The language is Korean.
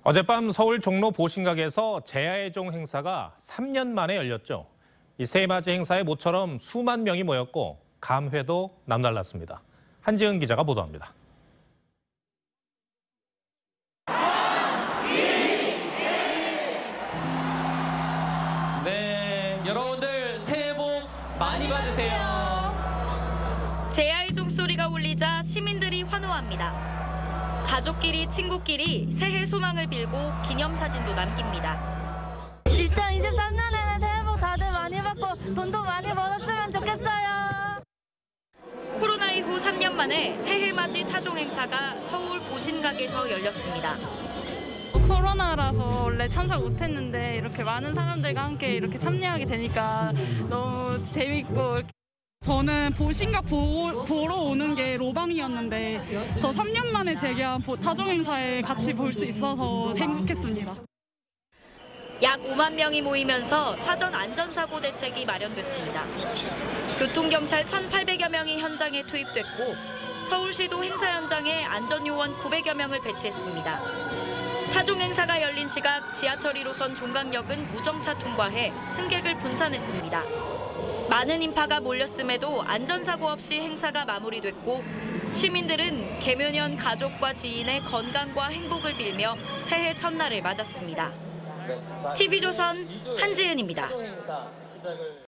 어젯밤 서울 종로 보신각에서 제야의 종 행사가 3년 만에 열렸죠. 이 새해맞이 행사에 모처럼 수만 명이 모였고 감회도 남달랐습니다. 한지은 기자가 보도합니다. 네, 여러분들 새해 복 많이 받으세요. 제야의 종소리가 울리자 시민들이 환호합니다. 가족끼리 친구끼리 새해 소망을 빌고 기념사진도 남깁니다. 2023년에는 새해 복 다들 많이 받고 돈도 많이 벌었으면 좋겠어요. 코로나 이후 3년 만에 새해맞이 타종 행사가 서울 보신각에서 열렸습니다. 코로나라서 원래 참석 못했는데 이렇게 많은 사람들과 함께 이렇게 참여하게 되니까 너무 재밌고. 저는 보신각 보러 오는 게 로망이었는데 저 3년 만에 재개한 타종 행사에 같이 볼 수 있어서 행복했습니다. 약 5만 명이 모이면서 사전 안전사고 대책이 마련됐습니다. 교통경찰 1,800여 명이 현장에 투입됐고 서울시도 행사 현장에 안전요원 900여 명을 배치했습니다. 타종 행사가 열린 시각 지하철 1호선 종강역은 무정차 통과해 승객을 분산했습니다. 많은 인파가 몰렸음에도 안전사고 없이 행사가 마무리됐고 시민들은 개묘년 가족과 지인의 건강과 행복을 빌며 새해 첫날을 맞았습니다. TV조선 한지은입니다.